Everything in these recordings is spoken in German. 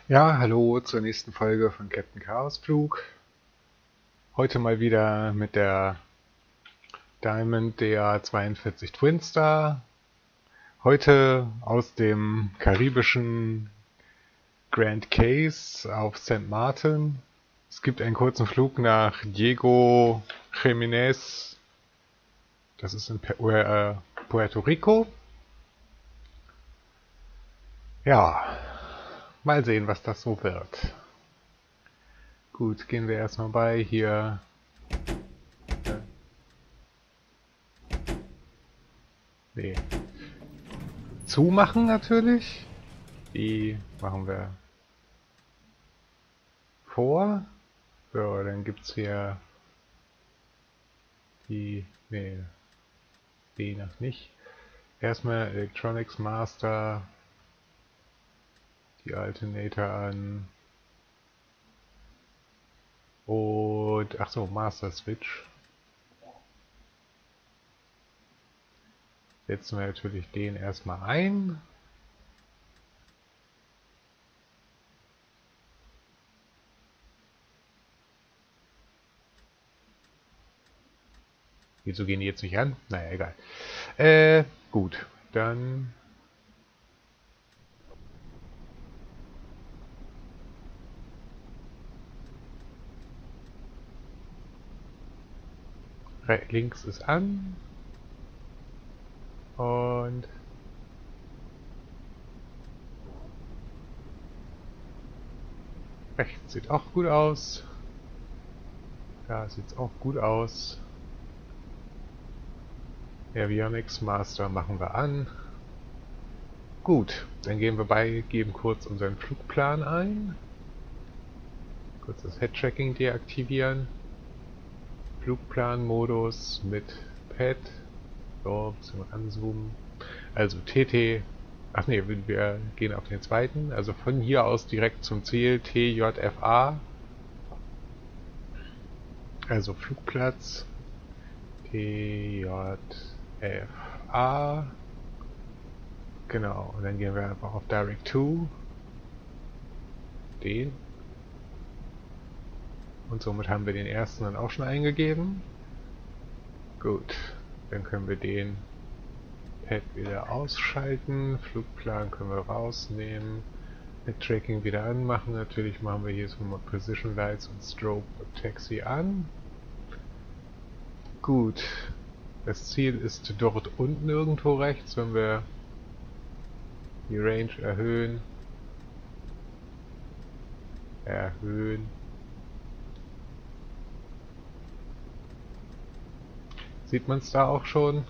Ja, hallo zur nächsten Folge von Captain Chaosflug. Heute mal wieder mit der Diamond DA42 Twinstar. Heute aus dem karibischen Grand Cayce auf St. Martin. Es gibt einen kurzen Flug nach Diego Jiménez. Das ist in Puerto Rico. Ja, mal sehen, was das so wird. Gut, gehen wir erstmal bei hier. Nee. Zumachen natürlich. Die machen wir vor. So, dann gibt's hier die. Nee, die noch nicht. Erstmal Electronics Master. Die Alternator an. Und. Achso, Master Switch. Setzen wir natürlich den erstmal ein. Wieso gehen die jetzt nicht an? Naja, egal. Gut. Dann links ist an. Und rechts sieht auch gut aus. Da sieht's auch gut aus. Avionics Master machen wir an. Gut, dann geben kurz unseren Flugplan ein. Kurz das Head-Tracking deaktivieren. Flugplan-Modus mit Pad. So, ein bisschen ranzoomen. Also TT. Ach ne, wir gehen auf den zweiten. Also von hier aus direkt zum Ziel. TJFA. Also Flugplatz. TJFA. Genau, und dann gehen wir einfach auf Direct to. Den. Und somit haben wir den ersten dann auch schon eingegeben. Gut, dann können wir den Pad wieder ausschalten. Flugplan können wir rausnehmen. Mit Tracking wieder anmachen. Natürlich machen wir hier so mal Position Lights und Strobe und Taxi an. Gut, das Ziel ist dort unten irgendwo rechts, wenn wir die Range erhöhen. Sieht man es da auch schon?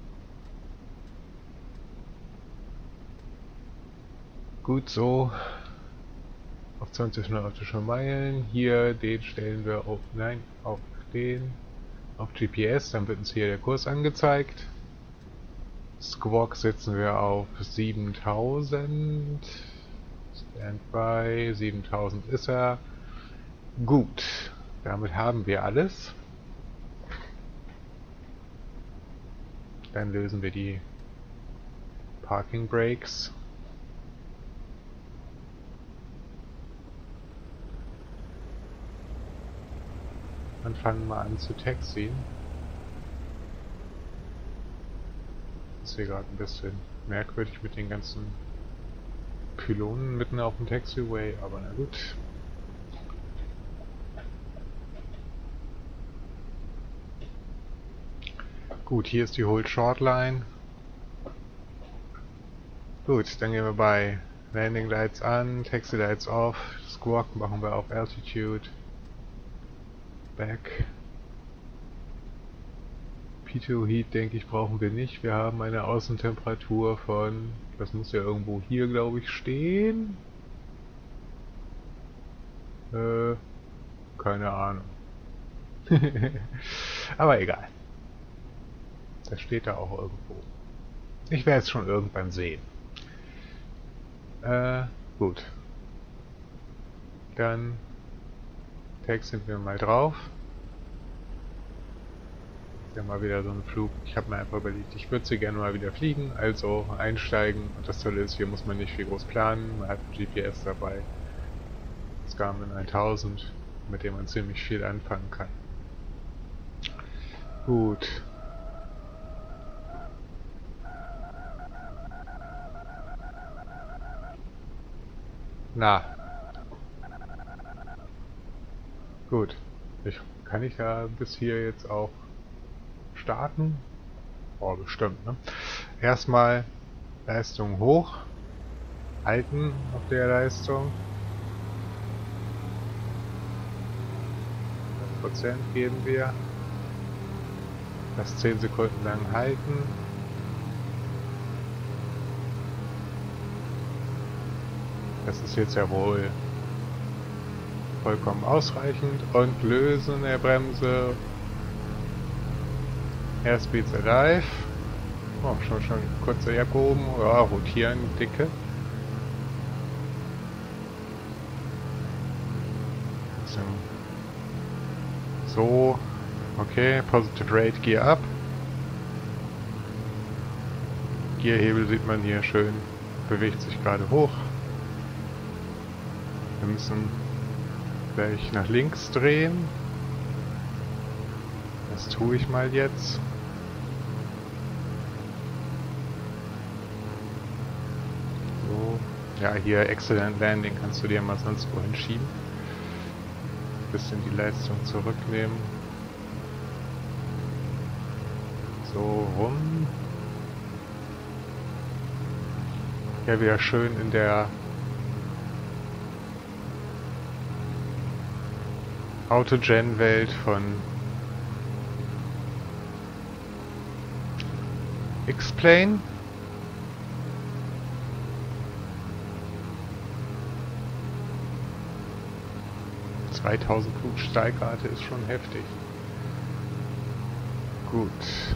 Gut so. Auf 20 nautische Meilen. Hier, den stellen wir auf, nein, auf den, auf GPS, dann wird uns hier der Kurs angezeigt. Squawk setzen wir auf 7000. Standby, 7000 ist er. Gut, damit haben wir alles. Dann lösen wir die Parking Brakes. Und fangen mal an zu taxien. Das ist hier gerade ein bisschen merkwürdig mit den ganzen Pylonen mitten auf dem Taxiway, aber na gut. Gut, hier ist die Hold Short Line. Gut, dann gehen wir bei Landing Lights an, Taxi Lights off, Squawk machen wir auf Altitude. Back. P2 Heat, denke ich, brauchen wir nicht. Wir haben eine Außentemperatur von, das muss ja irgendwo hier, glaube ich, stehen. Keine Ahnung. Aber egal. Das steht da auch irgendwo. Ich werde es schon irgendwann sehen. Gut. Dann taxen wir mal drauf. Ja, mal wieder so ein Flug. Ich habe mir einfach überlegt, ich würde sie gerne mal wieder fliegen, also einsteigen. Und das Tolle ist, hier muss man nicht viel groß planen, man hat ein GPS dabei. Garmin 1000, mit dem man ziemlich viel anfangen kann. Gut. Na. Gut. Kann ich ja bis hier jetzt auch starten? Oh, bestimmt, ne? Erstmal Leistung hoch. Halten auf der Leistung. 100% geben wir. Das 10 Sekunden lang halten. Das ist jetzt ja wohl vollkommen ausreichend. Und lösen der Bremse. Airspeeds alive. Oh, schon kurze Jacke oben. Ja, rotieren, dicke. So, okay, Positive Rate, Gear up. Gearhebel sieht man hier schön, bewegt sich gerade hoch. Wir müssen gleich nach links drehen. Das tue ich mal jetzt. So, ja, hier Excellent Landing kannst du dir mal sonst wohin schieben. Bisschen die Leistung zurücknehmen. So rum. Ja, wieder schön in der Autogen-Welt von X-Plane. Flugsteigrate ist schon heftig. Gut.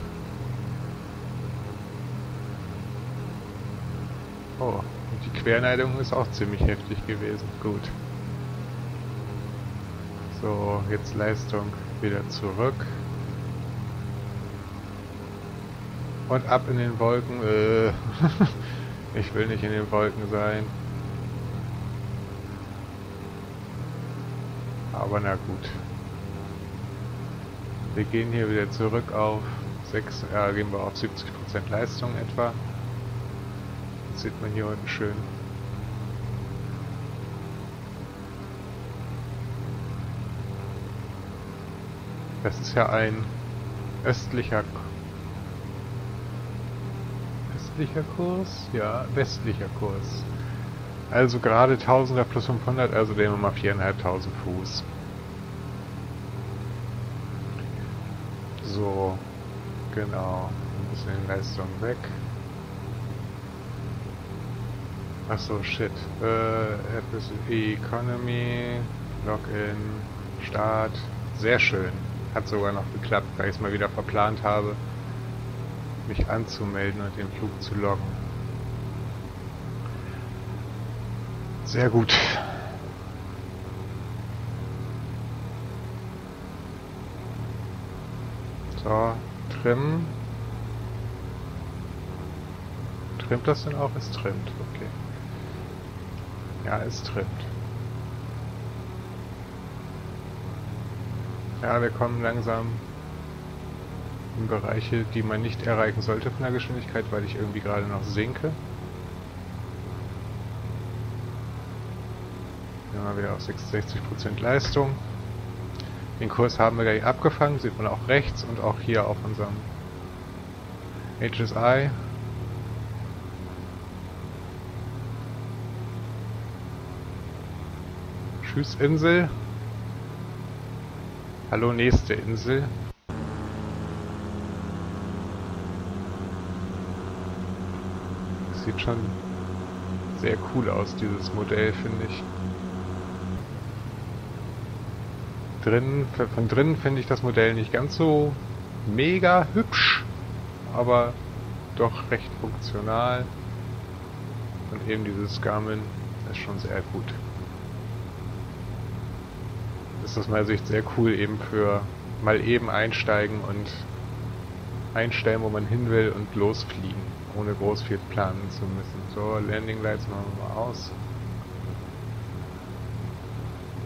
Oh, und die Querneigung ist auch ziemlich heftig gewesen. Gut. So, jetzt Leistung wieder zurück. Und ab in den Wolken. Ich will nicht in den Wolken sein. Aber na gut. Wir gehen hier wieder zurück auf 6, gehen wir auf 70% Leistung etwa. Das sieht man hier unten schön. Das ist ja ein östlicher Kurs? Ja, westlicher Kurs. Also gerade 1000er plus 500, also nehmen wir mal 4.500 Fuß. So, genau. Ein bisschen Leistung weg. Achso, shit. Economy, Login, Start. Sehr schön. Hat sogar noch geklappt, weil ich es mal wieder verplant habe, mich anzumelden und den Flug zu loggen. Sehr gut. So, trimmen. Trimmt das denn auch? Es trimmt, okay. Ja, es trimmt. Ja, wir kommen langsam in Bereiche, die man nicht erreichen sollte von der Geschwindigkeit, weil ich irgendwie gerade noch sinke. Ja, wieder auf 66% Leistung. Den Kurs haben wir gleich abgefangen, sieht man auch rechts und auch hier auf unserem HSI. Tschüss Insel. Hallo nächste Insel. Das sieht schon sehr cool aus, dieses Modell, finde ich. Von drinnen finde ich das Modell nicht ganz so mega hübsch, aber doch recht funktional. Und eben dieses Garmin ist schon sehr gut. Ist aus meiner Sicht sehr cool, eben für mal eben einsteigen und einstellen, wo man hin will und losfliegen, ohne groß viel planen zu müssen. So, Landing Lights machen wir mal aus.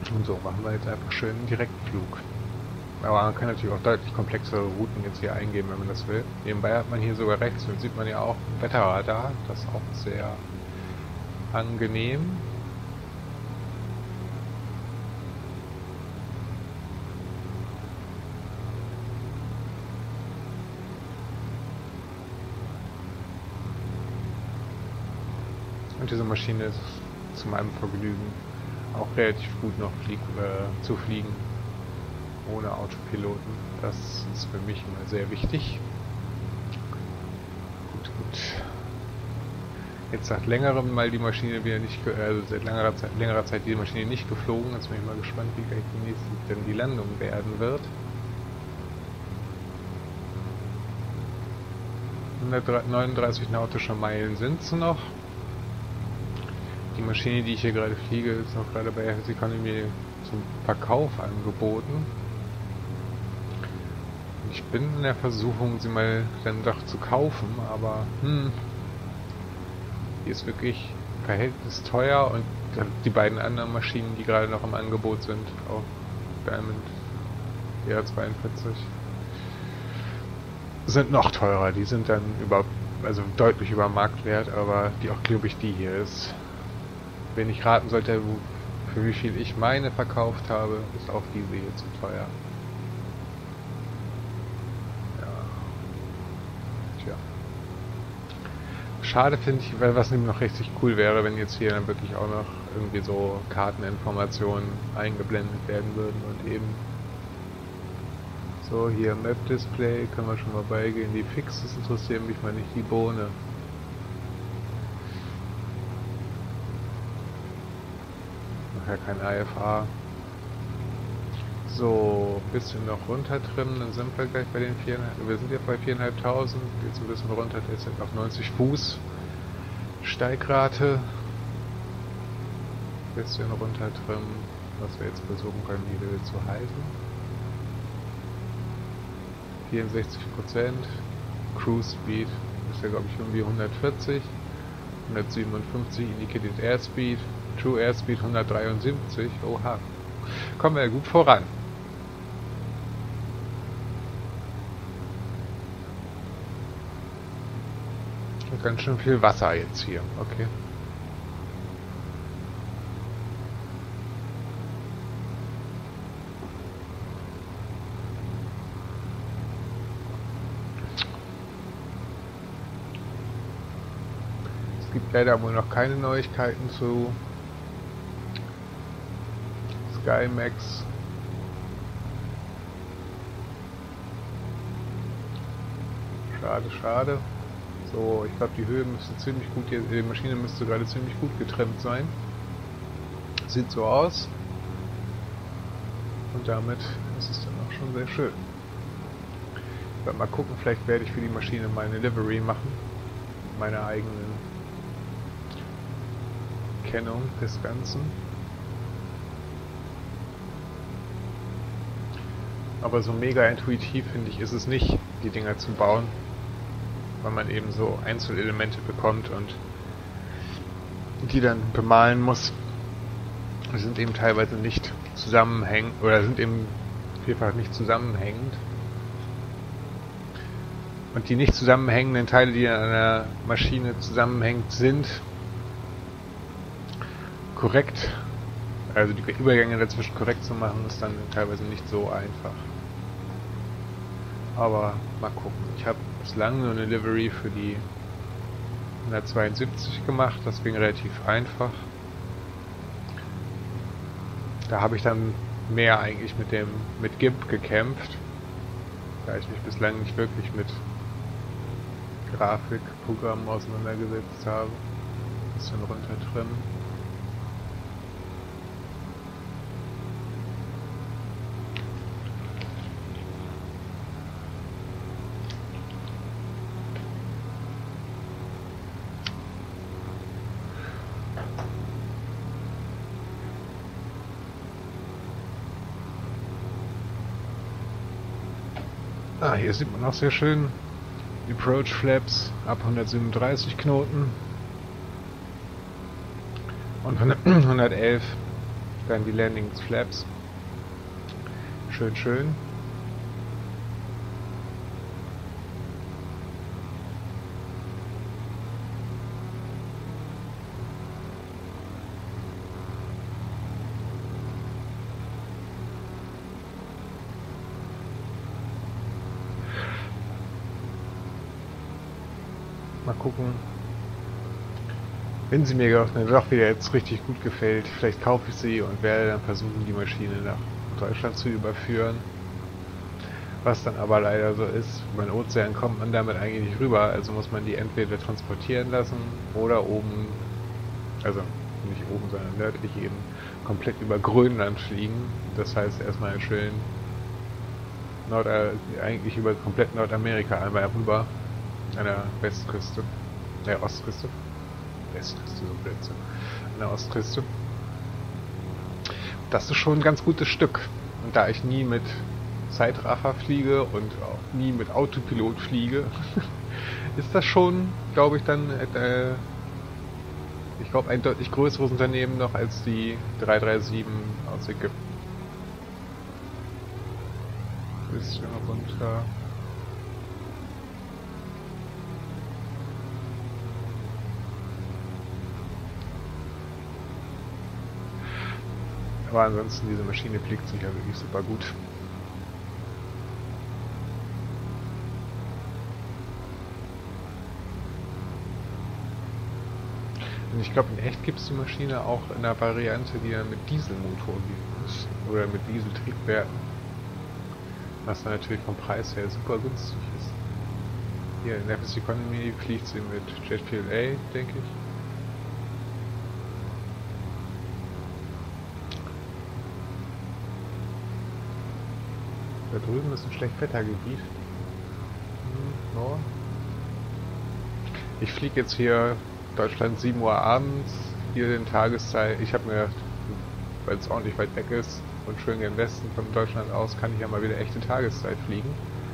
Und so machen wir jetzt einfach schön einen Direktflug. Aber man kann natürlich auch deutlich komplexere Routen jetzt hier eingeben, wenn man das will. Nebenbei hat man hier sogar rechts, und sieht man ja auch Wetterradar, das ist auch sehr angenehm. Und diese Maschine ist zu meinem Vergnügen auch relativ gut noch zu fliegen, ohne Autopiloten. Das ist für mich immer sehr wichtig. Gut. Jetzt seit längerem mal die Maschine wieder nicht, also seit längerer Zeit die Maschine nicht geflogen. Jetzt bin ich mal gespannt, wie gleich denn die Landung werden wird. 139 nautische Meilen sind es noch. Die Maschine, die ich hier gerade fliege, ist noch gerade bei Airfix Economy zum Verkauf angeboten. Ich bin in der Versuchung, sie mal dann doch zu kaufen, aber die ist wirklich verhältnismäßig teuer und die beiden anderen Maschinen, die gerade noch im Angebot sind, auch Diamond DR42, sind noch teurer. Die sind dann deutlich über Marktwert, aber auch glaube ich die hier ist. Wenn ich raten sollte, für wie viel ich meine verkauft habe, ist auch diese hier zu teuer. Ja. Tja. Schade finde ich, weil was nämlich noch richtig cool wäre, wenn jetzt hier dann wirklich auch noch irgendwie so Karteninformationen eingeblendet werden würden und eben so, hier Map Display, können wir schon mal beigehen. Die Fixes interessieren mich mal nicht, die Bohne. Ja, kein IFA. So, ein bisschen noch runter trimmen, dann sind wir gleich bei den 4.500. Wir sind ja bei 4.500, jetzt ein bisschen runter, jetzt sind auf 90 Fuß Steigrate. Ein bisschen runter trimmen, was wir jetzt versuchen können, die Höhe zu halten. 64%. Cruise Speed ist ja glaube ich irgendwie 140. 157 Indicated Airspeed. True Airspeed 173, oha. Kommen wir ja gut voran. Und ganz schön viel Wasser jetzt hier, okay. Es gibt leider wohl noch keine Neuigkeiten zu SkyMax. Schade. So, ich glaube die Höhe müsste ziemlich gut, die Maschine müsste gerade ziemlich gut getrimmt sein. Sieht so aus. Und damit ist es dann auch schon sehr schön. Ich werde mal gucken, vielleicht werde ich für die Maschine meine Livery machen. Meine eigenen Kennung des Ganzen. Aber so mega intuitiv, finde ich, ist es nicht, die Dinger zu bauen, weil man eben so Einzelelemente bekommt und die dann bemalen muss. Die sind eben teilweise nicht zusammenhängend oder sind eben vielfach nicht zusammenhängend. Und die nicht zusammenhängenden Teile, die an einer Maschine zusammenhängend sind, korrekt, also die Übergänge dazwischen korrekt zu machen, ist dann teilweise nicht so einfach. Aber mal gucken. Ich habe bislang nur eine Livery für die 172 gemacht, das ging relativ einfach. Da habe ich dann mehr eigentlich mit GIMP gekämpft, da ich mich bislang nicht wirklich mit Grafikprogrammen auseinandergesetzt habe. Ein bisschen runter trimmen. Hier sieht man auch sehr schön die Approach Flaps ab 137 Knoten und 111 Dann die Landings Flaps. Schön, schön. Mal gucken. Wenn sie mir doch wieder jetzt richtig gut gefällt, vielleicht kaufe ich sie und werde dann versuchen, die Maschine nach Deutschland zu überführen. Was dann aber leider so ist, über den Ozean kommt man damit eigentlich nicht rüber, also muss man die entweder transportieren lassen oder oben, also nicht oben, sondern nördlich eben, komplett über Grönland fliegen. Das heißt erstmal schön eigentlich über komplett Nordamerika einmal rüber, an der Westküste, der Ostküste. Westküste, so Blödsinn. An der Ostküste. Das ist schon ein ganz gutes Stück. Und da ich nie mit Zeitraffer fliege und auch nie mit Autopilot fliege, ist das schon, glaube ich, dann ich glaube, ein deutlich größeres Unternehmen noch als die 337 aus Ägypten. Bisschen runter. Aber ansonsten, diese Maschine fliegt sich ja wirklich super gut. Und ich glaube, in echt gibt es die Maschine auch in einer Variante, die dann mit Dieselmotor geht. Oder mit Dieseltriebwerken. Was dann natürlich vom Preis her super günstig ist. Hier in FS Economy fliegt sie mit Jet Fuel A, denke ich. Da drüben ist ein Schlechtwettergebiet. No. Ich fliege jetzt hier Deutschland 7 Uhr abends, hier den Tageszeit. Ich habe mir, weil es ordentlich weit weg ist und schön im Westen von Deutschland aus, kann ich ja mal wieder echte Tageszeit fliegen.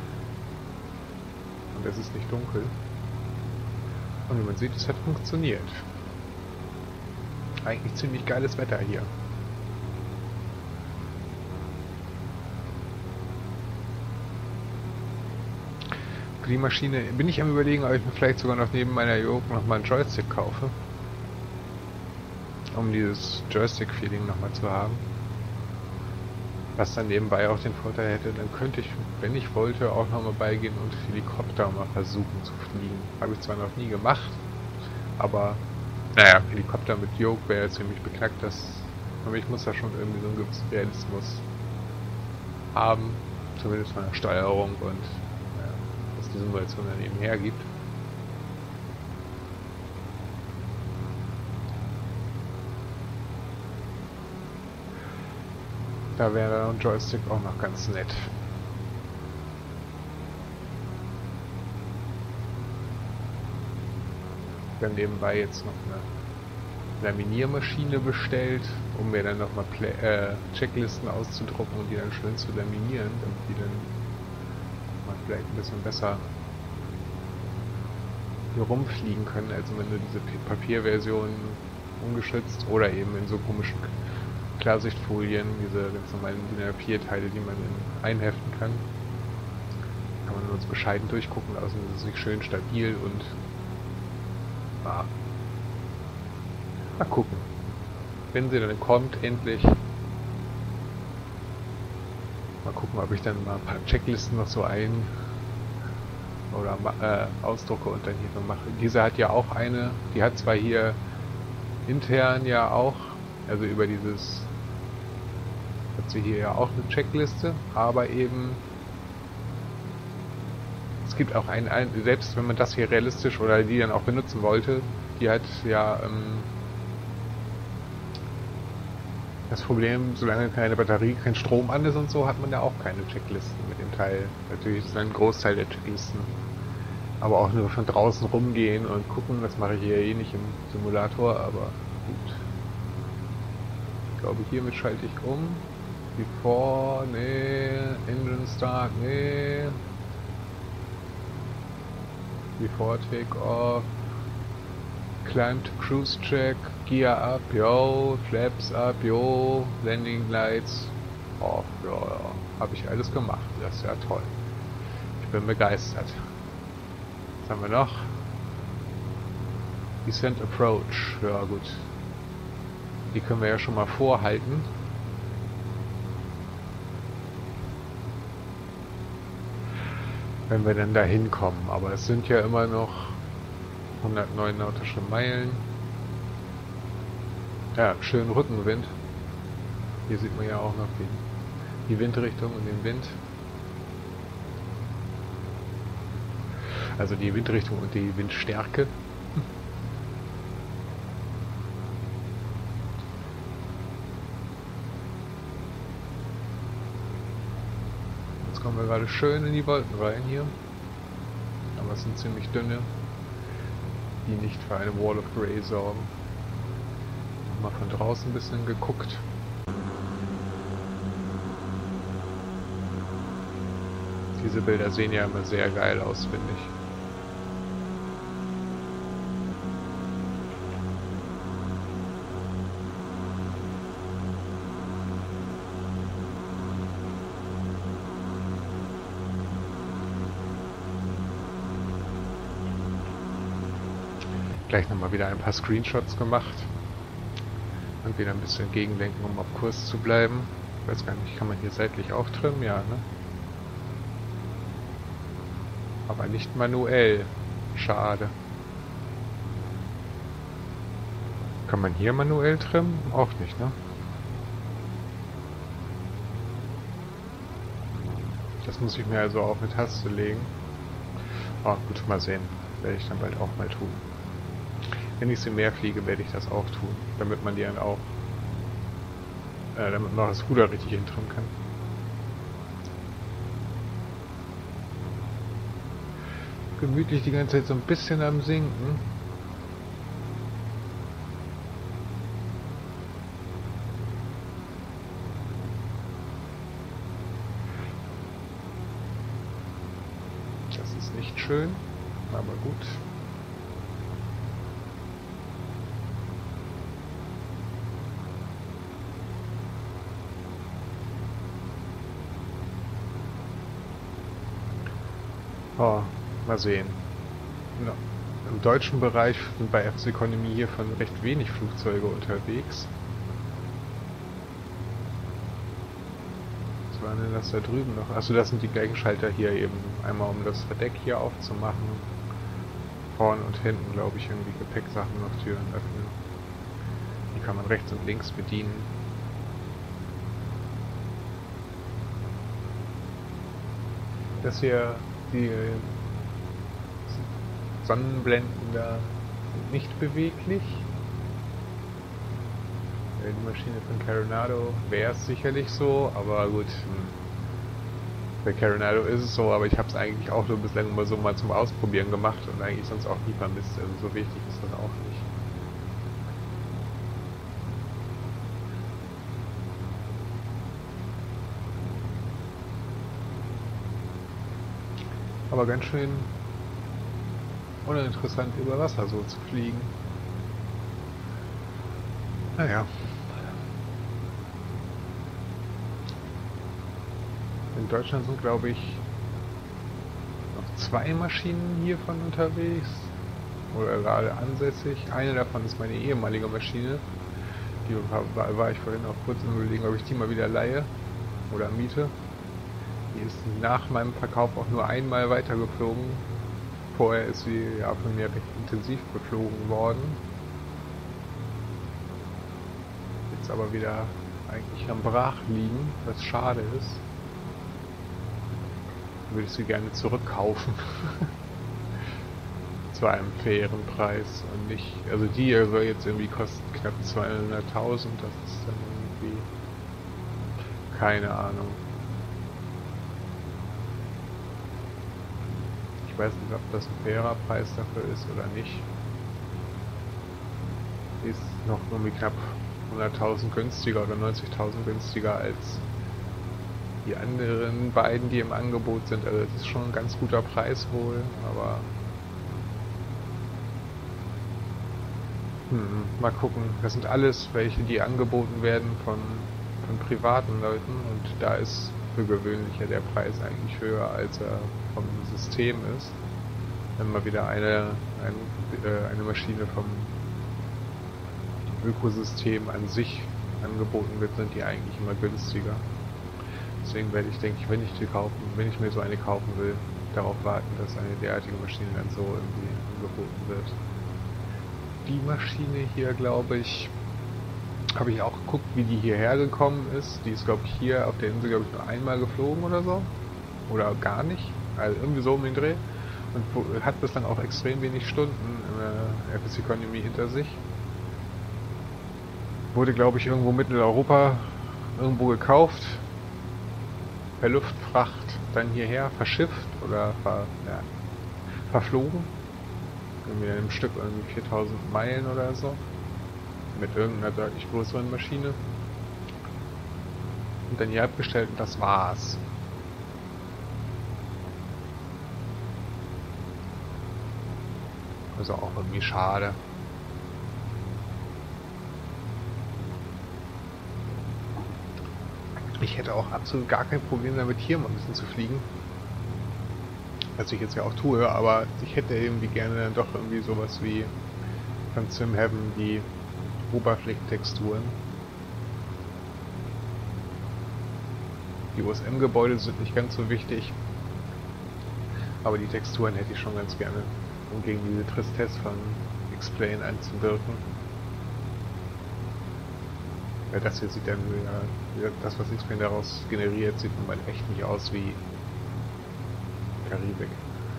Und es ist nicht dunkel. Und wie man sieht, es hat funktioniert. Eigentlich ziemlich geiles Wetter hier. Für die Maschine bin ich am Überlegen, ob ich mir vielleicht sogar noch neben meiner Yoke noch mal einen Joystick kaufe. Um dieses Joystick-Feeling nochmal zu haben. Was dann nebenbei auch den Vorteil hätte, dann könnte ich, wenn ich wollte, auch nochmal beigehen und Helikopter mal versuchen zu fliegen. Habe ich zwar noch nie gemacht, aber naja, Helikopter mit Yoke wäre ja ziemlich beknackt. Aber ich muss da schon irgendwie so einen gewissen Realismus haben, zumindest von der Steuerung und was die Simulation dann eben hergibt. Da wäre ein Joystick auch noch ganz nett. Dann nebenbei jetzt noch eine Laminiermaschine bestellt, um mir dann nochmal Checklisten auszudrucken und die dann schön zu laminieren, damit die dann mal vielleicht ein bisschen besser hier rumfliegen können, als wenn du diese Papierversion ungeschützt oder eben in so komischen Klarsichtfolien, diese ganz normalen DIN A4-Teile, die man einheften kann. Kann man uns bescheiden durchgucken lassen, das ist nicht schön stabil und mal gucken. Wenn sie dann kommt, endlich. Mal gucken, ob ich dann mal ein paar Checklisten noch so ausdrucke und dann hier noch mache. Diese hat ja auch eine, die hat zwar hier intern ja auch, also über dieses, hat sie hier ja auch eine Checkliste, aber eben es gibt auch selbst wenn man das hier realistisch oder die dann auch benutzen wollte, die hat ja das Problem, solange keine Batterie, kein Strom an ist und so, hat man ja auch keine Checklisten mit dem Teil. Natürlich ist ein Großteil der Checklisten, aber auch nur von draußen rumgehen und gucken, das mache ich hier eh nicht im Simulator, aber gut. Ich glaube, hiermit schalte ich um. Before, nee, Engine Start, nee. Before Takeoff, Climb to cruise check, Gear up, yo, Flaps up, yo, Landing Lights. Oh, ja, habe ich alles gemacht. Das ist ja toll. Ich bin begeistert. Was haben wir noch? Descent Approach. Ja gut. Die können wir ja schon mal vorhalten. Wenn wir dann da hinkommen. Aber es sind ja immer noch 109 nautische Meilen. Ja, schön Rückenwind. Hier sieht man ja auch noch die Windrichtung und den Wind. Also die Windrichtung und die Windstärke. Jetzt kommen wir gerade schön in die Wolken rein hier. Aber es sind ziemlich dünne, die nicht für eine Wall of Grey sorgen. Mal von draußen ein bisschen geguckt. Diese Bilder sehen ja immer sehr geil aus, finde ich. Gleich nochmal wieder ein paar Screenshots gemacht. Und wieder ein bisschen gegenlenken, um auf Kurs zu bleiben. Ich weiß gar nicht, kann man hier seitlich auch trimmen? Ja, ne? Aber nicht manuell. Schade. Kann man hier manuell trimmen? Auch nicht, ne? Das muss ich mir also auf eine Taste legen. Oh, gut, mal sehen. Werde ich dann bald auch mal tun. Wenn ich sie mehr fliege, werde ich das auch tun. Damit man die dann auch... damit man auch das Ruder richtig hintrimmen kann. Gemütlich die ganze Zeit so ein bisschen am Sinken. Das ist nicht schön, aber gut. Oh, mal sehen. Ja. Im deutschen Bereich sind bei FC Economy hier von recht wenig Flugzeuge unterwegs. Was war denn das da drüben noch? Achso, das sind die gleichen Schalter hier eben. Einmal um das Verdeck hier aufzumachen. Vorne und hinten, glaube ich, irgendwie Gepäcksachen noch Türen öffnen. Die kann man rechts und links bedienen. Das hier, die Sonnenblenden da sind nicht beweglich. Die Maschine von Carenado wäre es sicherlich so, aber gut, bei Carenado ist es so, aber ich habe es eigentlich auch nur bislang mal so mal zum Ausprobieren gemacht und eigentlich sonst auch nie vermisst, also so wichtig ist das auch nicht. Aber ganz schön uninteressant über Wasser so zu fliegen. Naja. In Deutschland sind, glaube ich, noch 2 Maschinen hiervon unterwegs. Oder gerade ansässig. Eine davon ist meine ehemalige Maschine. Die war ich vorhin auch kurz im Überlegen, ob ich die mal wieder leihe oder miete. Die ist nach meinem Verkauf auch nur einmal weitergeflogen. Vorher ist sie ja von mir recht intensiv geflogen worden. Jetzt aber wieder eigentlich am Brach liegen, was schade ist. Würde ich sie gerne zurückkaufen. Zu einem fairen Preis und nicht... Also die soll jetzt irgendwie kosten knapp 200.000. Das ist dann irgendwie... Keine Ahnung. Ich weiß nicht, ob das ein fairer Preis dafür ist oder nicht. Die ist noch irgendwie knapp 100.000 günstiger oder 90.000 günstiger als die anderen beiden, die im Angebot sind. Also das ist schon ein ganz guter Preis wohl, aber Mal gucken. Das sind alles welche, die angeboten werden von privaten Leuten und da ist für gewöhnlich ja der Preis eigentlich höher, als er vom System ist. Wenn mal wieder eine Maschine vom Ökosystem an sich angeboten wird, sind die eigentlich immer günstiger. Deswegen werde ich, denke ich, wenn ich mir so eine kaufen will, darauf warten, dass eine derartige Maschine dann so irgendwie angeboten wird. Die Maschine hier, glaube ich, habe ich auch geguckt, wie die hierher gekommen ist. Die ist, glaube ich, hier auf der Insel, glaube ich, nur einmal geflogen oder so. Oder gar nicht. Also irgendwie so um den Dreh. Und hat bislang auch extrem wenig Stunden in der FS Economy hinter sich. Wurde, glaube ich, irgendwo mitten in Europa irgendwo gekauft. Per Luftfracht dann hierher verschifft oder verflogen. Irgendwie in einem Stück irgendwie 4000 Meilen oder so. Mit irgendeiner deutlich größeren Maschine. Und dann hier abgestellt und das war's. Also auch irgendwie schade. Ich hätte auch absolut gar kein Problem damit, hier mal ein bisschen zu fliegen. Was ich jetzt ja auch tue, aber ich hätte irgendwie gerne dann doch irgendwie sowas wie von SimHeaven die Oberflächentexturen. Die OSM-Gebäude sind nicht ganz so wichtig, aber die Texturen hätte ich schon ganz gerne, um gegen diese Tristesse von X-Plane anzuwirken. Weil das hier sieht dann wieder, das was X-Plane daraus generiert, sieht nun mal echt nicht aus wie Karibik.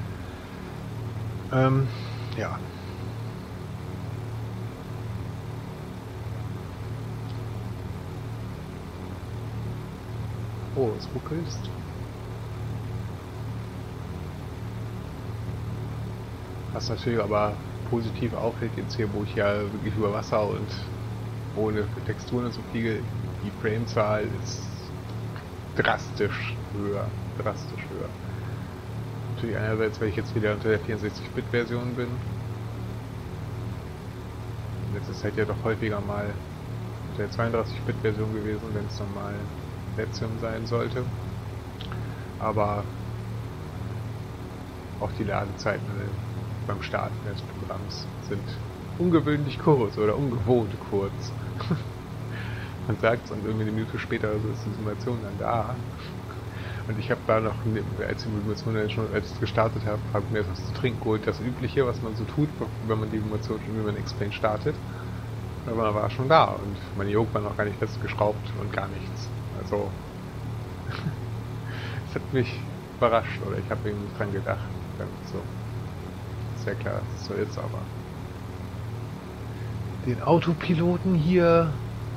Ja. Oh, es ruckelt. Was natürlich aber positiv auffällt jetzt hier, wo ich ja wirklich über Wasser und ohne Texturen und so fliege, die Framezahl ist drastisch höher. Natürlich einerseits, weil ich jetzt wieder unter der 64-Bit-Version bin. Und jetzt ist halt ja doch häufiger mal unter der 32-Bit-Version gewesen, wenn es normal Netzum sein sollte. Aber auch die Ladezeiten beim Starten des Programms sind ungewöhnlich kurz oder ungewohnt kurz. Man sagt es und irgendwie eine Minute später also ist die Simulation dann da. Und ich habe da noch, als die Simulation dann schon, als ich gestartet habe, habe ich mir etwas zu trinken geholt. Das Übliche, was man so tut, wenn man die Simulation schon über X-Plane startet. Aber man war schon da und meine Yoke war noch gar nicht festgeschraubt und gar nichts. Also, es hat mich überrascht oder ich habe irgendwie dran gedacht. So. Ist ja klar, so jetzt aber. Den Autopiloten hier.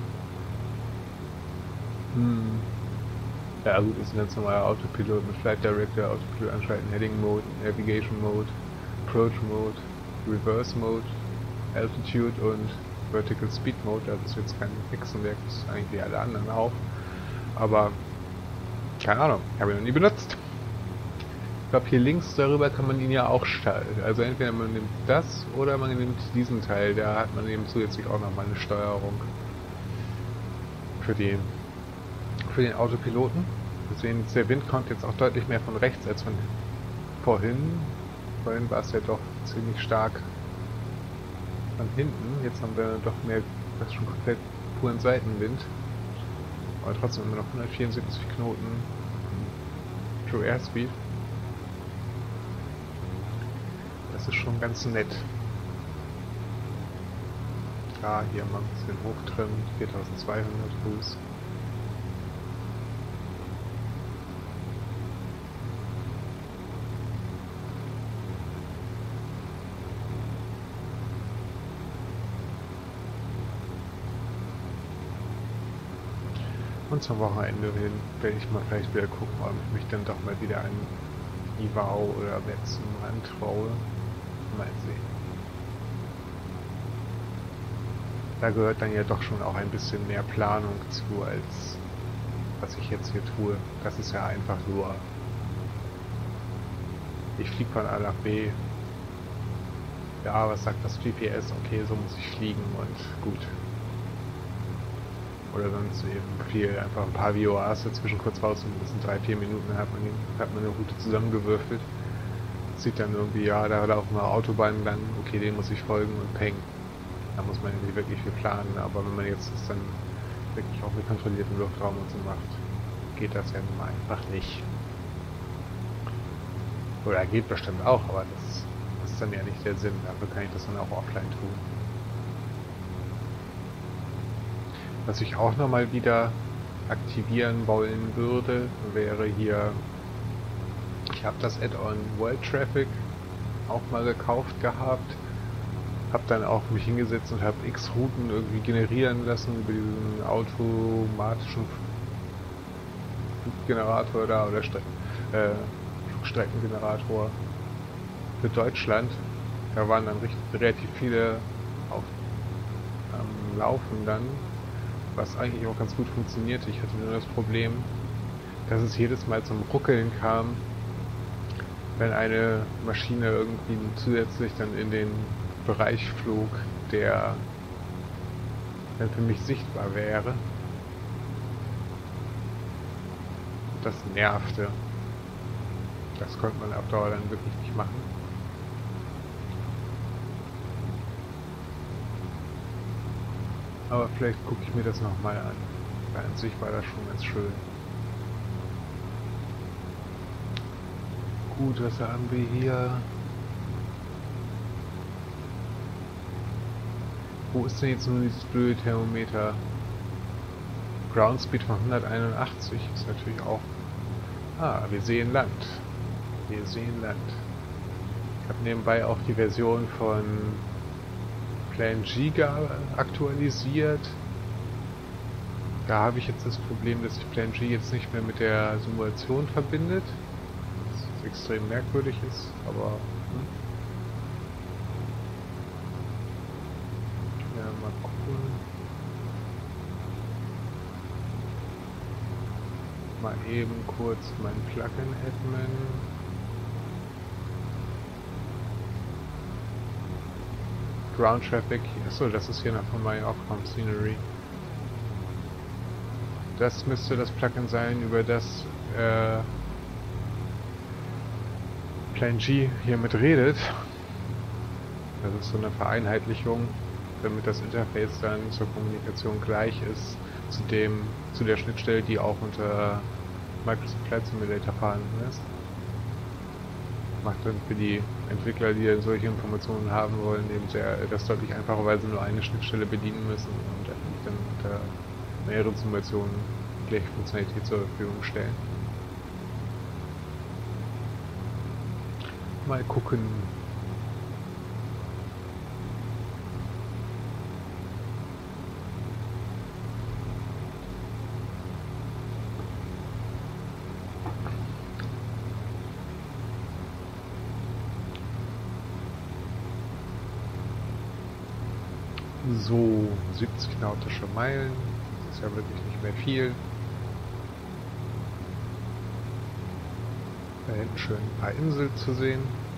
Ja gut, ist ein ganz normaler Autopilot mit Flight Director, Autopilot anschalten, Heading Mode, Navigation Mode, Approach Mode, Reverse Mode, Altitude und Vertical Speed Mode. Das ist jetzt kein Hexenwerk, das ist eigentlich wie alle anderen auch. Aber keine Ahnung, habe ich noch nie benutzt. Ich glaube hier links darüber kann man ihn ja auch schalten. Also entweder man nimmt das oder man nimmt diesen Teil, da hat man eben zusätzlich auch nochmal eine Steuerung für den Autopiloten. Wir sehen, der Wind kommt jetzt auch deutlich mehr von rechts als von vorhin. Vorhin war es ja doch ziemlich stark von hinten. Jetzt haben wir doch mehr, fast schon komplett puren Seitenwind. Aber trotzdem immer noch 174 Knoten True Airspeed. Das ist schon ganz nett. Ja, hier mal ein bisschen hochtrimmen, 4200 Fuß. Und zum Wochenende hin werde ich mal vielleicht wieder gucken, ob ich mich dann doch mal wieder an Ivao oder Wetzen rantraue. Mal sehen. Da gehört dann ja doch schon auch ein bisschen mehr Planung zu, als was ich jetzt hier tue. Das ist ja einfach nur, ich fliege von A nach B ja, was sagt das GPS? Okay, so muss ich fliegen und gut. Oder sonst eben viel, einfach ein paar VOAs dazwischen kurz raus und das sind 3-4 Minuten, dann hat man eine Route zusammengewürfelt. Sieht dann irgendwie, ja, da laufen wir Autobahnen lang, okay, den muss ich folgen und peng. Da muss man nicht wirklich viel planen, aber wenn man jetzt das dann wirklich auch mit kontrolliertem Luftraum und so macht, geht das ja nun mal einfach nicht. Oder geht bestimmt auch, aber das ist dann ja nicht der Sinn, dafür kann ich das dann auch offline tun. Was ich auch nochmal wieder aktivieren wollen würde, wäre hier, ich habe das Add-on World Traffic auch mal gekauft gehabt, habe dann auch mich hingesetzt und habe x Routen irgendwie generieren lassen über diesen automatischen Fluggenerator da oder Flugstreckengenerator für Deutschland. Da waren dann relativ viele auf am Laufen dann, was eigentlich auch ganz gut funktionierte. Ich hatte nur das Problem, dass es jedes Mal zum Ruckeln kam, wenn eine Maschine irgendwie zusätzlich dann in den Bereich flog, der dann für mich sichtbar wäre. Das nervte. Das konnte man auf Dauer dann wirklich nicht machen. Aber vielleicht gucke ich mir das nochmal an. Weil an sich war das schon ganz schön. Gut, was haben wir hier? Wo ist denn jetzt nur dieses blöde Thermometer? Groundspeed von 181 ist natürlich auch... Ah, wir sehen Land. Wir sehen Land. Ich habe nebenbei auch die Version von PlanG aktualisiert. Da habe ich jetzt das Problem, dass sich PlanG jetzt nicht mehr mit der Simulation verbindet. Was extrem merkwürdig ist, aber... Ja, mal gucken. Mal eben kurz mein Plugin-Admin. Ground Traffic. Achso, das ist hier noch von My Outcome Scenery. Das müsste das Plugin sein, über das PlanG hier mit redet. Das ist so eine Vereinheitlichung, damit das Interface dann zur Kommunikation gleich ist zu der Schnittstelle, die auch unter Microsoft Flight Simulator vorhanden ist. Macht dann für die Entwickler, die solche Informationen haben wollen, eben das deutlich einfacher, weil sie nur eine Schnittstelle bedienen müssen und dann unter mehreren Simulationen die gleiche Funktionalität zur Verfügung stellen. Mal gucken. So, 70 nautische Meilen, das ist ja wirklich nicht mehr viel. Da hinten schön ein paar Inseln zu sehen.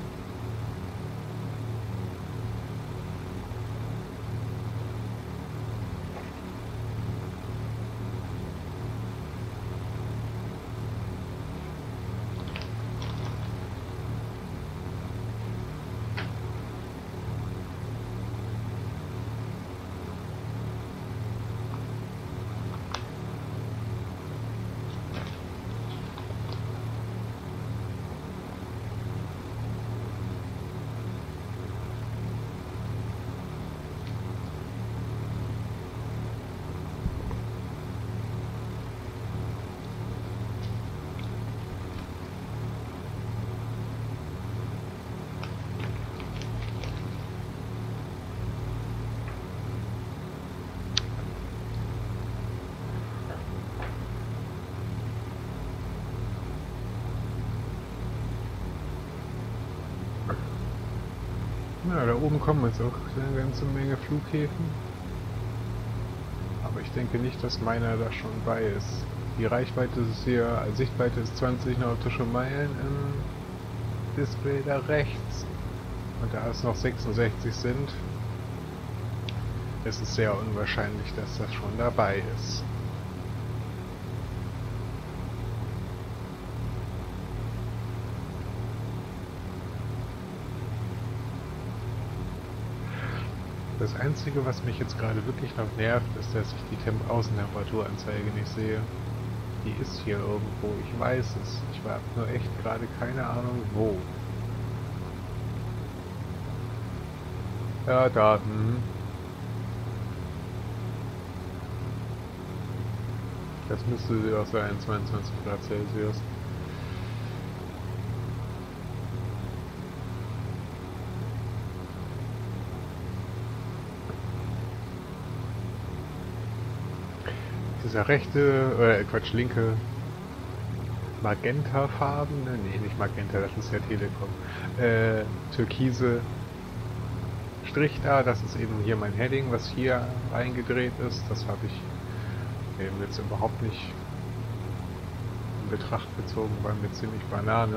Ja, da oben kommen jetzt auch eine ganze Menge Flughäfen. Aber ich denke nicht, dass meiner da schon bei ist. Die Reichweite ist hier, Sichtweite ist 20 nautische Meilen im Display da rechts. Und da es noch 66 sind, ist es sehr unwahrscheinlich, dass das schon dabei ist. Das Einzige, was mich jetzt gerade wirklich noch nervt, ist, dass ich die Außentemperaturanzeige nicht sehe. Die ist hier irgendwo, ich weiß es. Ich habe nur echt gerade keine Ahnung wo. Ja, da. Das müsste sie auch sein, 22 Grad Celsius. Dieser rechte, linke magentafarbene, nee, nicht Magenta, das ist ja Telekom, türkise Strich da, das ist eben hier mein Heading, was hier eingedreht ist. Das habe ich eben jetzt überhaupt nicht in Betracht gezogen, war mir ziemlich Banane.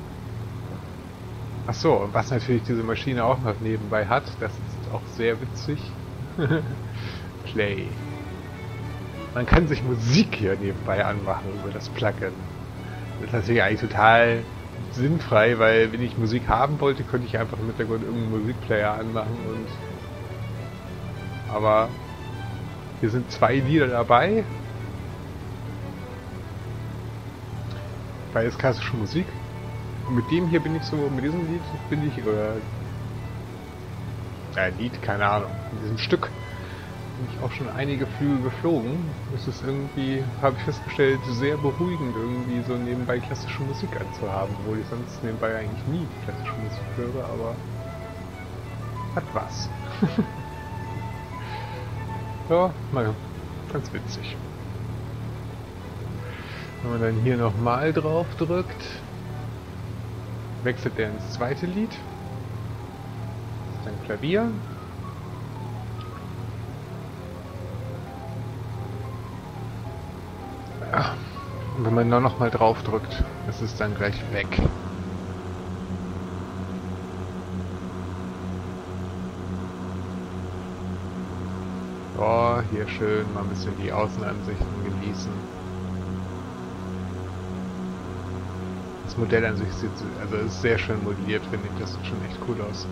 Achso, und was natürlich diese Maschine auch noch nebenbei hat, das ist auch sehr witzig. Play. Man kann sich Musik hier nebenbei anmachen über das Plugin. Das ist natürlich eigentlich total sinnfrei, weil wenn ich Musik haben wollte, könnte ich einfach im Hintergrund irgendeinen Musikplayer anmachen und... Aber hier sind 2 Lieder dabei. Beides klassische Musik. Und mit dem hier bin ich so, mit diesem Lied bin ich, oder... Lied, keine Ahnung, mit diesem Stück bin ich auch schon einige Flüge geflogen. Es ist irgendwie, habe ich festgestellt, sehr beruhigend, irgendwie so nebenbei klassische Musik anzuhaben, obwohl ich sonst nebenbei eigentlich nie klassische Musik höre, aber hat was. Ja, mal ganz witzig. Wenn man dann hier nochmal drauf drückt, wechselt er ins zweite Lied. Das ist dann Klavier. Und wenn man da nochmal drauf drückt, ist es dann gleich weg. Oh, hier schön mal ein bisschen die Außenansichten genießen. Das Modell an sich sieht, also ist sehr schön modelliert, finde ich. Das sieht schon echt cool aus.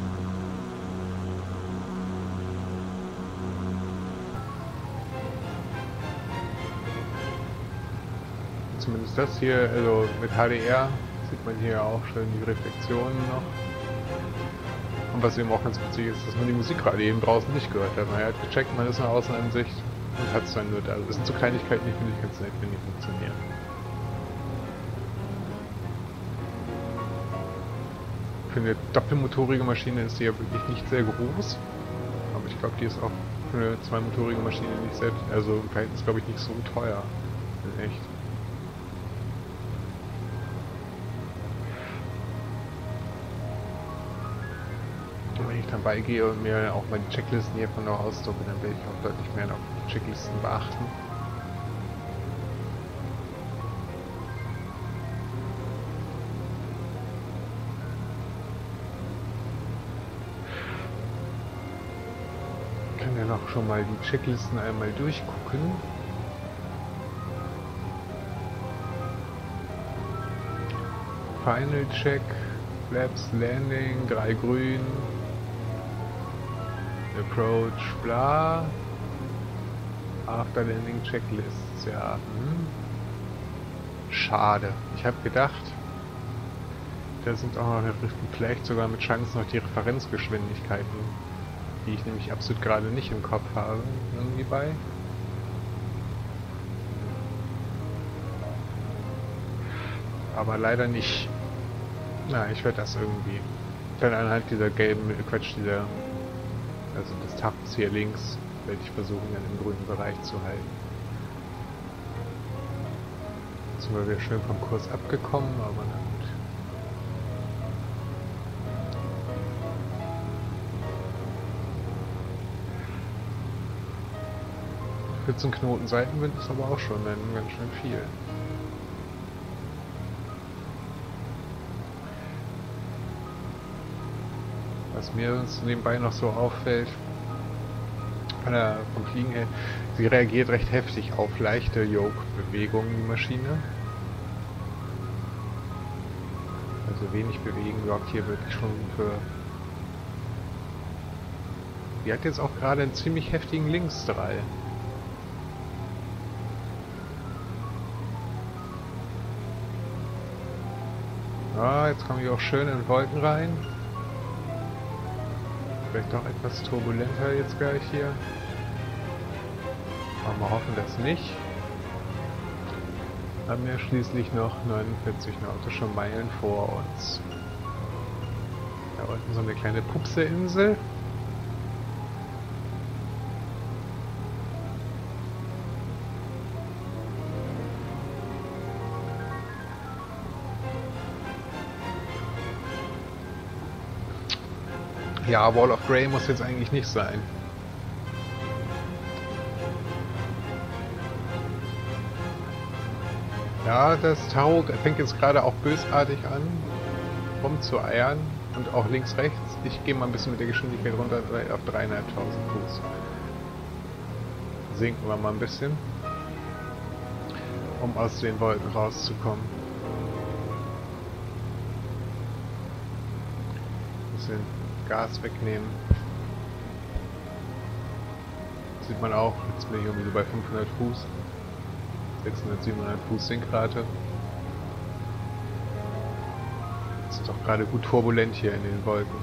Zumindest das hier, also mit HDR sieht man hier auch schön die Reflexionen noch. Und was eben auch ganz witzig ist, dass man die Musik gerade eben draußen nicht gehört hat. Man hat gecheckt, man ist eine Außenansicht und hat es dann nur da. Also das sind so Kleinigkeiten, die finde ich ganz nett, wenn die funktionieren. Für eine doppelmotorige Maschine ist die ja wirklich nicht sehr groß. Aber ich glaube, die ist auch für eine zweimotorige Maschine nicht sehr, also im Verhältnis glaube ich nicht so teuer. In echt. Wenn ich dann beigehe und mir auch mal die Checklisten hiervon noch ausdrucke, dann werde ich auch deutlich mehr auf die Checklisten beachten. Ich kann ja noch schon mal die Checklisten einmal durchgucken. Final Check, Flaps, Landing, 3 grün. Approach, bla. After Landing Checklists, ja. Schade. Ich habe gedacht, da sind auch noch vielleicht sogar mit Chancen noch die Referenzgeschwindigkeiten, die ich nämlich absolut gerade nicht im Kopf habe, irgendwie bei. Aber leider nicht. Na, ich werde das irgendwie dann anhand dieser gelben, also des Tabs hier links, werde ich versuchen, dann im grünen Bereich zu halten. Jetzt sind wir wieder schön vom Kurs abgekommen, aber na gut. 14 Knoten Seitenwind ist aber auch schon dann ganz schön viel. Was mir sonst nebenbei noch so auffällt, vom Fliegen her, sie reagiert recht heftig auf leichte Yoke-Bewegungen, die Maschine. Also wenig bewegen sorgt hier wirklich schon für... Die hat jetzt auch gerade einen ziemlich heftigen Linksdrall. Ah, jetzt komme ich auch schön in Wolken rein. Vielleicht doch etwas turbulenter jetzt gleich hier. Aber wir hoffen das nicht. Haben wir schließlich noch 49 nautische Meilen vor uns. Da unten so eine kleine Pupse-Insel. Ja, Wall of Grey muss jetzt eigentlich nicht sein. Ja, das Tau fängt jetzt gerade auch bösartig an, rumzueiern und auch links, rechts. Ich gehe mal ein bisschen mit der Geschwindigkeit runter auf 3.500 Fuß. Sinken wir mal ein bisschen, um aus den Wolken rauszukommen. Ein bisschen Gas wegnehmen. Sieht man auch, jetzt bin ich irgendwie so bei 500 Fuß. 600, 700 Fuß Sinkrate. Es ist doch gerade gut turbulent hier in den Wolken.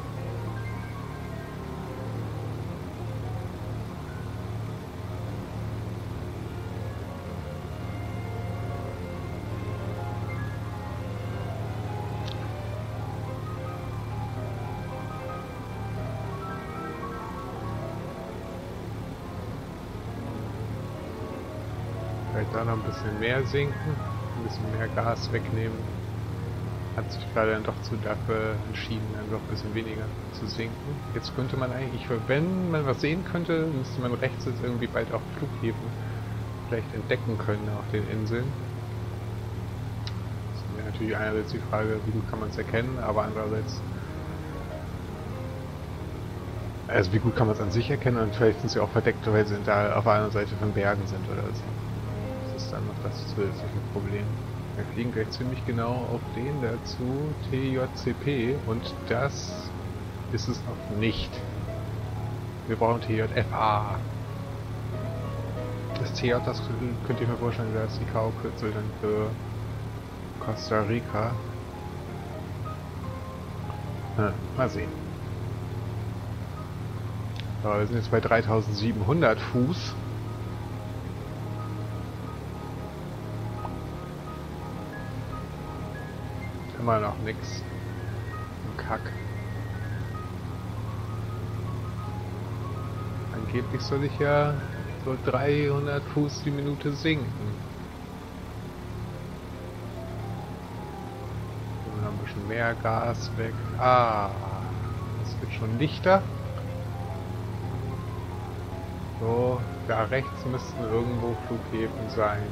Vielleicht da noch ein bisschen mehr sinken, ein bisschen mehr Gas wegnehmen. Hat sich gerade dann doch dafür entschieden, dann doch ein bisschen weniger zu sinken. Jetzt könnte man eigentlich, wenn man was sehen könnte, müsste man rechts jetzt irgendwie bald auch Flughäfen vielleicht entdecken können auf den Inseln. Das wäre natürlich einerseits die Frage, wie gut kann man es erkennen, aber andererseits, also wie gut kann man es an sich erkennen und vielleicht sind sie auch verdeckt, weil sie da auf der anderen Seite von Bergen sind oder so. Das ist dann noch das zusätzliche Problem. Wir fliegen gleich ziemlich genau auf den dazu, TJCP, und das ist es noch nicht. Wir brauchen TJFA. Das TJ, das könnte ich mir vorstellen, da ist die K.O.-Kürzel dann für Costa Rica. Mal sehen. So, wir sind jetzt bei 3.700 Fuß. Immer noch nix. Ein Kack. Angeblich soll ich ja so 300 Fuß die Minute sinken. Nehmen wir noch ein bisschen mehr Gas weg. Ah, das wird schon lichter. So, da rechts müssten irgendwo Flughäfen sein.